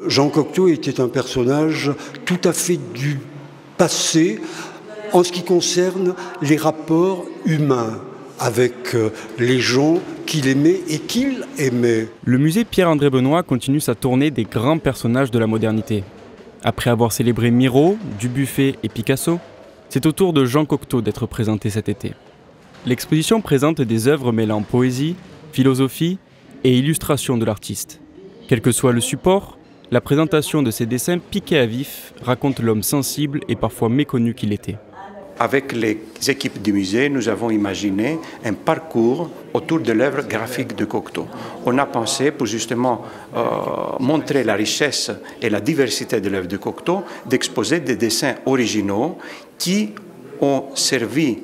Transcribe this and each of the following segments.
Jean Cocteau était un personnage tout à fait du passé en ce qui concerne les rapports humains avec les gens qu'il aimait et qu'il aimait. Le musée Pierre-André Benoît continue sa tournée des grands personnages de la modernité. Après avoir célébré Miro, Dubuffet et Picasso, c'est au tour de Jean Cocteau d'être présenté cet été. L'exposition présente des œuvres mêlant poésie, philosophie et illustration de l'artiste. Quel que soit le support, la présentation de ces dessins piqués à vif raconte l'homme sensible et parfois méconnu qu'il était. Avec les équipes du musée, nous avons imaginé un parcours autour de l'œuvre graphique de Cocteau. On a pensé, pour justement montrer la richesse et la diversité de l'œuvre de Cocteau, d'exposer des dessins originaux qui ont servi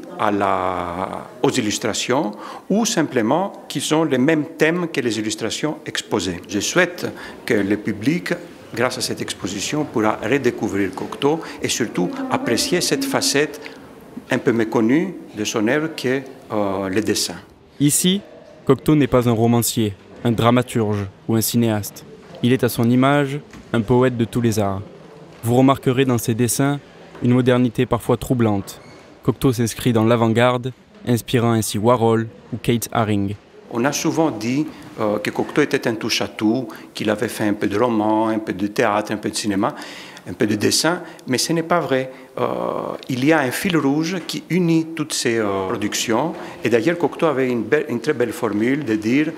aux illustrations ou simplement qui ont les mêmes thèmes que les illustrations exposées. Je souhaite que le public, grâce à cette exposition, pourra redécouvrir Cocteau et surtout apprécier cette facette un peu méconnue de son œuvre qui est le dessin. Ici, Cocteau n'est pas un romancier, un dramaturge ou un cinéaste. Il est à son image un poète de tous les arts. Vous remarquerez dans ses dessins une modernité parfois troublante. Cocteau s'inscrit dans l'avant-garde, inspirant ainsi Warhol ou Kate Haring. On a souvent dit que Cocteau était un touche-à-tout, qu'il avait fait un peu de roman, un peu de théâtre, un peu de cinéma, un peu de dessin, mais ce n'est pas vrai. Il y a un fil rouge qui unit toutes ces productions. Et d'ailleurs, Cocteau avait une très belle formule de dire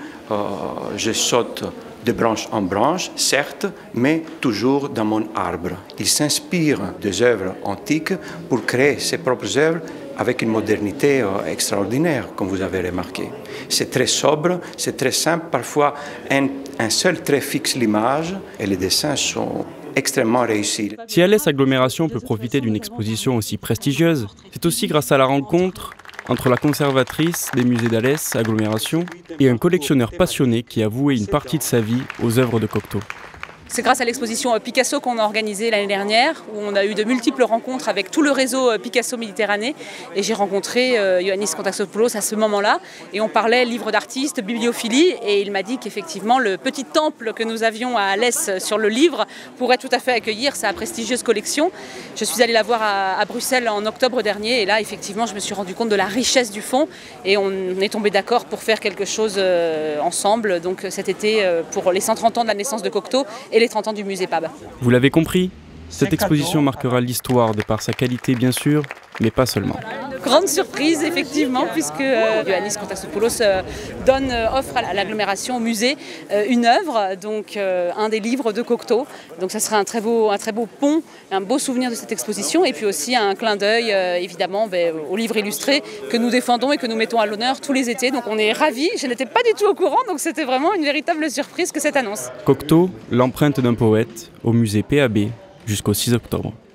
je saute de branche en branche, certes, mais toujours dans mon arbre. Il s'inspire des œuvres antiques pour créer ses propres œuvres avec une modernité extraordinaire, comme vous avez remarqué. C'est très sobre, c'est très simple. Parfois, un seul trait fixe l'image et les dessins sont extrêmement réussis. Si Alès Agglomération peut profiter d'une exposition aussi prestigieuse, c'est aussi grâce à la rencontre entre la conservatrice des musées d'Alès Agglomération et un collectionneur passionné qui a voué une partie de sa vie aux œuvres de Cocteau. C'est grâce à l'exposition Picasso qu'on a organisée l'année dernière, où on a eu de multiples rencontres avec tout le réseau Picasso Méditerranée. Et j'ai rencontré Ioannis Kontaxopoulos à ce moment-là. Et on parlait livres d'artistes, bibliophilie. Et il m'a dit qu'effectivement, le petit temple que nous avions à Alès sur le livre pourrait tout à fait accueillir sa prestigieuse collection. Je suis allée la voir à Bruxelles en octobre dernier. Et là, effectivement, je me suis rendu compte de la richesse du fonds. Et on est tombé d'accord pour faire quelque chose ensemble. Donc cet été, pour les 130 ans de la naissance de Cocteau et les 30 ans du musée PAB. Vous l'avez compris, cette exposition marquera l'histoire de par sa qualité bien sûr, mais pas seulement. Grande surprise effectivement, puisque Ioannis Kontaxopoulos offre à l'agglomération au musée une œuvre, donc un des livres de Cocteau. Donc ça sera un très beau pont, un beau souvenir de cette exposition et puis aussi un clin d'œil évidemment aux livres illustrés que nous défendons et que nous mettons à l'honneur tous les étés. Donc on est ravis, je n'étais pas du tout au courant, donc c'était vraiment une véritable surprise que cette annonce. Cocteau, l'empreinte d'un poète, au musée PAB jusqu'au 6 octobre.